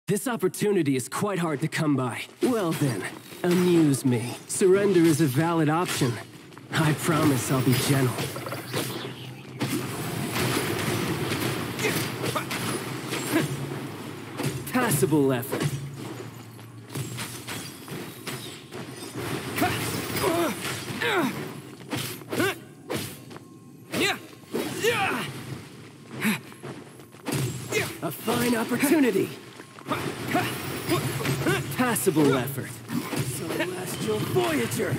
This opportunity is quite hard to come by. Well then, amuse me. Surrender is a valid option. I promise I'll be gentle. Passable effort. A fine opportunity. Passable effort. Celestial Voyager.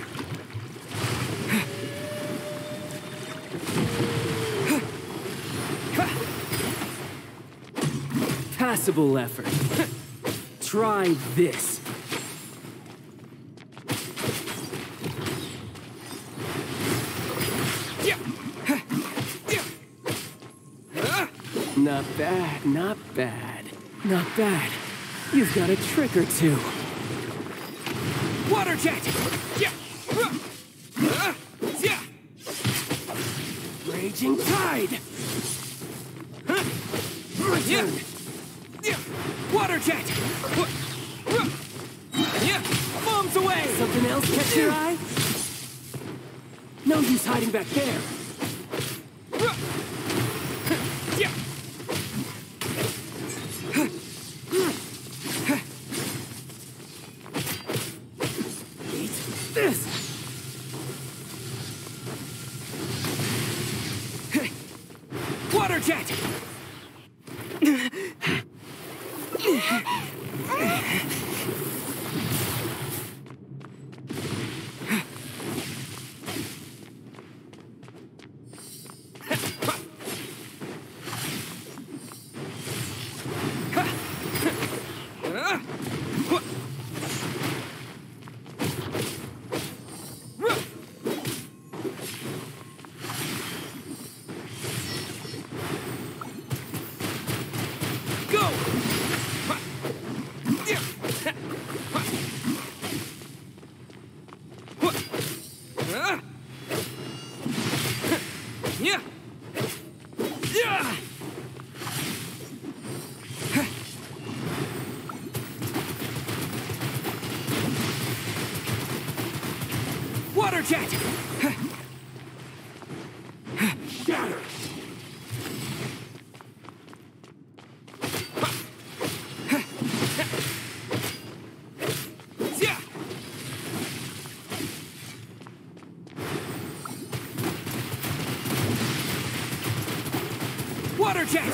Passable effort. Try this. Not bad, not bad. Not bad. You've got a trick or two. Water jet! Raging tide! Return! Water jet! Bombs away! Something else catch your eye? No use hiding back there. This! Water jet! Water jet! Got her! Water jet!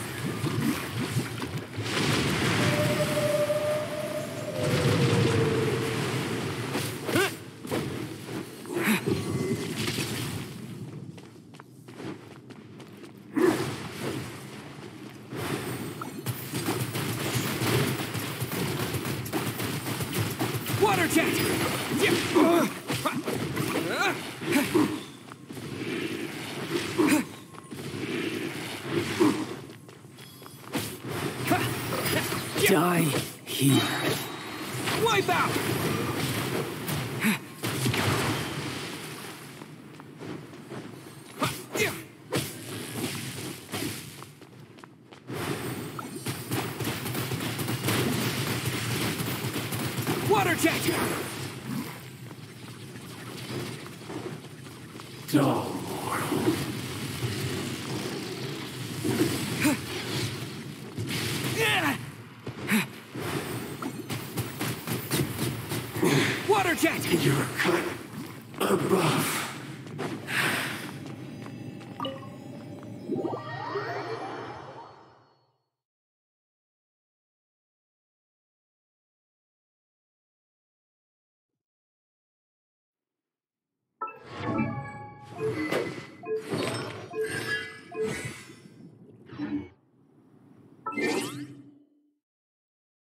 Water jet! Die here. Wipe out! Water jet! Dull mortal. Water jet! You're cut above.